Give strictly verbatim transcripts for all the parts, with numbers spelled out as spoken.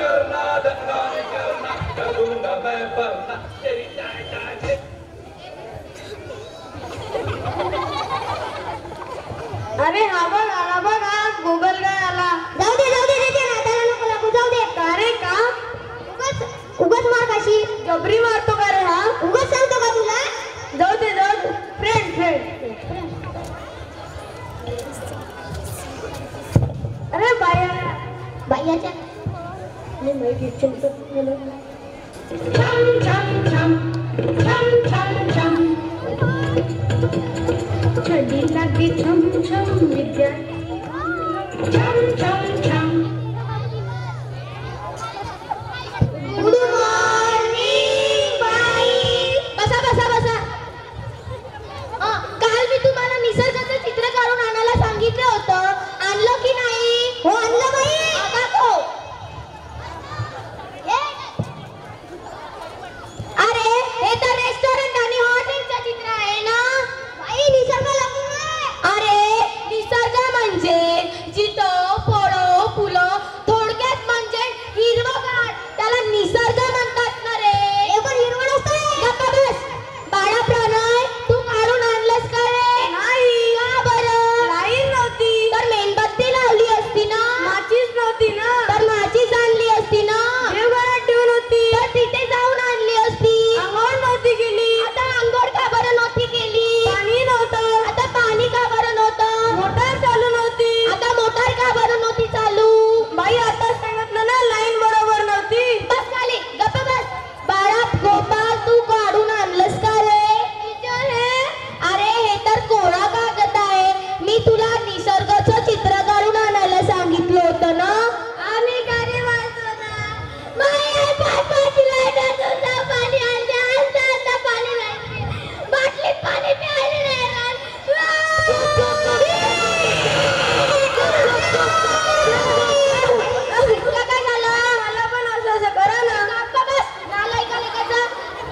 करना धंधा नहीं करना करूंगा मैं वरना तेरी चाय चाय। अरे हा बघ आला बघ आज गुगल काय आला. जाऊ दे जाऊ दे त्याच्या नादाला नको लागू जाऊ दे. अरे का उगाच उगाच मार कशी जबरी मारतो का रे हा. उगाच सांगतो का तुला. जाऊ दे जाऊ दे फ्रेंड फ्रेंड. अरे बाया बायाच्या ने माहिती चलतो मला. छम छम छम छम छम छम छडी लागे छम छम विद्या छम छम छम. गुड मॉर्निंग बाई. बसा बसा बसा. काल मी तुम्हाला निसर्गाचं चित्र काढून आणायला सांगितलं होतं. आणलं की नाही. हो आणलं बाई. दाखव. अरे हे तर रेस्टॉरंट आणि हॉटेलचं चित्र आहे ना. बाई निसर्ग लागू नये. अरे निसर्ग म्हणजे जिथं फळं फुलं थोडक्यात म्हणजे हिरवंगार त्याला निसर्ग म्हणतात ना रे. हे पण हिरवं नसतं. गप्पा बस. बाळा प्रणय तू काढून आणलंस का रे. नाही. का बरं. लाईन नव्हती तर मेणबत्ती लावली असती ना. माचीच नव्हती ना. तर माचीस आणली असती ना. देवघरात ठेवून होती. तर तिथे जाऊन आणली असती. अंघोळ नव्हती केली. आता अंघोळ का बरं नव्हती केली. पाणी नव्हतं. आता पाणी का बरं नव्हतं. मोटार चालू नव्हती. आता मोटार का बरं नव्हती चालू. बाई आता सांगितलं ना लाईन बरोबर नव्हती. बस खाली गप्प बस. बाळा गोपाळ तू काढून आणलंस का रे. अरे हे तर कोरा कागद आहे. मी तुला निसर्गाचं चित्र काढून आणायला सांगितलं होतं ना. आम्ही का रे वाचतो ना. माया पापाची लाईट तुझा पाणी आणते आणता आणता पाणी नाही. बाटलीत पाणी प्यायला नाही राहत. तुला काय झालं. मला पण असं असं करा ना. गप्प बस. नालायकाला कसा.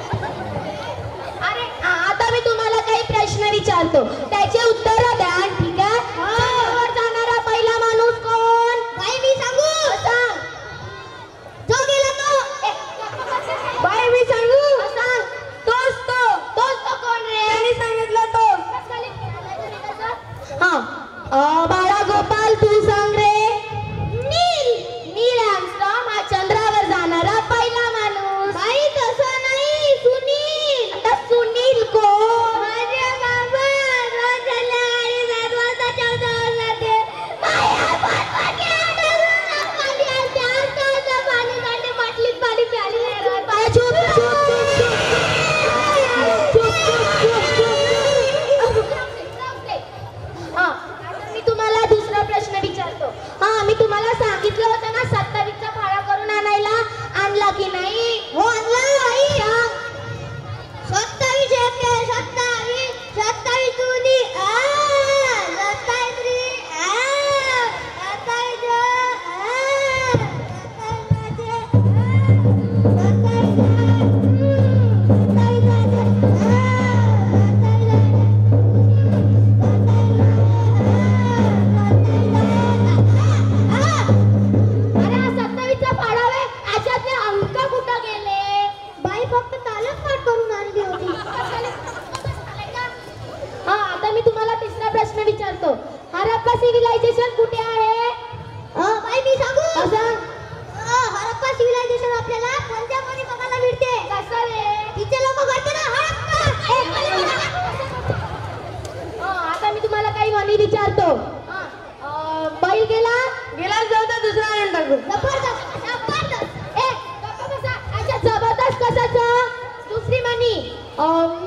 अरे आ- आता मी तुम्हाला काही प्रश्न विचारतो त्याचे उत्तर द्या. ठीक आहे. चंद्रावर जाणारा पहिला माणूस कोण. बाई मी सांगू. सांग. जो गेला तो. ए, गप्प बस. बाई मी सांगू. सांग. तोच तो. तोच तो कोण रे. त्यांनी सांगितलं तो. बस खाली. हा अ, बाळा गोपाल तू सांग रे. नील. नील आर्मस्ट्रॉंग हा चंद्रावर जाणारा पहिला माणूस. बाई तसं नाही. सुनील. आता सुनील कोण. माझे बाबा रोज संध्याकाळी सात वाजता चंद्रावर जाते. माया पाठपाठी आणायला पाणी आणते. आणता आणता पाणी काढते. बाटलीत पाणी प्यायला नाही राहत. बाया चुप चुप चुप चुप चुप चुप चुप. हा आता मी तुम्हाला दुसरा प्रश्न विचारतो. हा मी तुम्हाला सांगितलं होतं ना सत्तावीसचा फाळा करून आणायला. आणला की नाही. हो आणला आई. सांग. सत्तावीस येते. सत्तावीस सत्तावीस दुनी आ सत्तावीस त्रि आ सत्तावीस आ अरे हा सत्तावीसचा फाळा वे. याच्यातले अंक कुठं गेले. बाई फक्त तालच पाठ करून आणली होती. हा आता मी तुम्हाला तिसरा प्रश्न विचारतो. हरप्पा सिव्हिलायझेशन कुठे आहे. बाई मी सांगू. असं हरप्पा सिव्हिलायझेशन आपल्याला पंजाबमध्ये बघायला मिळते. कसं रे. तिथे लोक करते ना हरप्पा. ए, खाली बघा. हा आता मी तुम्हाला काही म्हणी विचारतो. हा अ, बैल गेला. गेला जाऊ तर दुसरा आणून टाकू. जबरदस्त जबरदस्त. ए गप्पा बसा. अच्छा जबरदस्त कशाचं. दुसरी म्हणी अम,